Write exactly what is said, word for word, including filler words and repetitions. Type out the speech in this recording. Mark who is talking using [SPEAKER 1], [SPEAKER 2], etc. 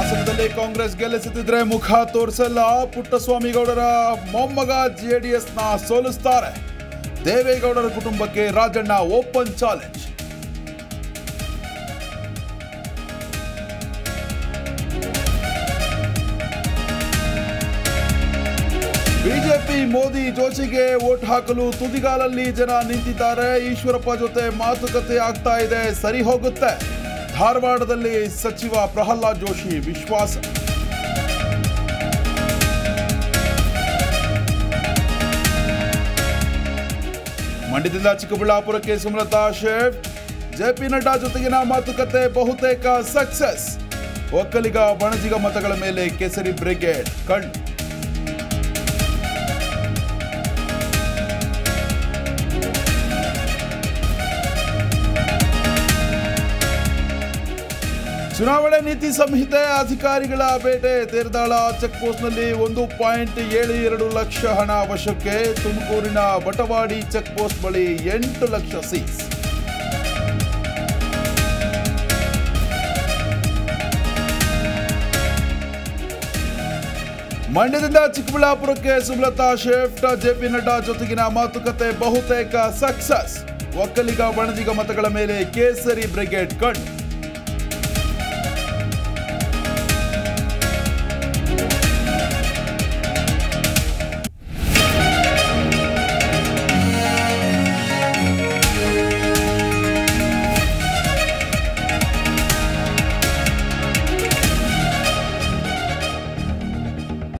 [SPEAKER 1] ಹಾಸನದಲ್ಲಿ ಕಾಂಗ್ರೆಸ್ ಗೆಲ್ಲಿಸುತ್ತಿದ್ರೆ ಮುಖ ತೋರಿಸಲ್ಲ. ಪುಟ್ಟಸ್ವಾಮಿಗೌಡರ ಮೊಮ್ಮಗ ಜೆಡಿಎಸ್ನ ಸೋಲಿಸ್ತಾರೆ. ದೇವೇಗೌಡರ ಕುಟುಂಬಕ್ಕೆ Rajanna open challenge. BJP Modi ಜೋಶಿಗೆ ವೋಟ್ ಹಾಕಲು ತುದಿಗಾಲಲ್ಲಿ ಜನ ನಿಂತಿದ್ದಾರೆ. ಈಶ್ವರಪ್ಪ ಜೊತೆ ಮಾತುಕತೆ ಆಗ್ತಾ ಇದೆ, ಸರಿ ಹೋಗುತ್ತೆ. ಧಾರವಾಡದಲ್ಲಿ ಸಚಿವ ಪ್ರಹ್ಲಾದ್ ಜೋಶಿ ವಿಶ್ವಾಸ. ಮಂಡ್ಯದಿಂದ ಚಿಕ್ಕಬಳ್ಳಾಪುರಕ್ಕೆ ಸುಮಲತಾ ಶಿಫ್ಟ್. ಜೆಪಿ ನಡ್ಡಾ ಜೊತೆಗಿನ ಮಾತುಕತೆ ಬಹುತೇಕ ಸಕ್ಸಸ್. ಒಕ್ಕಲಿಗ ಬಣಜಿಗ ಮತಗಳ ಮೇಲೆ ಕೇಸರಿ ಬ್ರಿಗೇಡ್ ಕಣ್ಣು. ಚುನಾವಣೆ ನೀತಿ ಸಂಹಿತೆ ಅಧಿಕಾರಿಗಳ ಬೇಟೆ. ತೇರದಾಳ ಚೆಕ್ಪೋಸ್ಟ್ನಲ್ಲಿ ಒಂದು ಪಾಯಿಂಟ್ ಏಳು ಎರಡು ಲಕ್ಷ ಹಣ ವಶಕ್ಕೆ. ತುಮಕೂರಿನ ಬಟವಾಡಿ ಚೆಕ್ಪೋಸ್ಟ್ ಬಳಿ ಎಂಟು ಲಕ್ಷ ಸೀಸ್. ಮಂಡ್ಯದಿಂದ ಚಿಕ್ಕಬಳ್ಳಾಪುರಕ್ಕೆ ಸುಮಲತಾ ಶಿಫ್ಟ್. ಜೆಪಿ ನಡ್ಡಾ ಜೊತೆಗಿನ ಮಾತುಕತೆ ಬಹುತೇಕ ಸಕ್ಸಸ್. ಒಕ್ಕಲಿಗ ಬಣಜಿಗ ಮತಗಳ ಮೇಲೆ ಕೇಸರಿ ಬ್ರಿಗೇಡ್ ಕಣ್ಣು.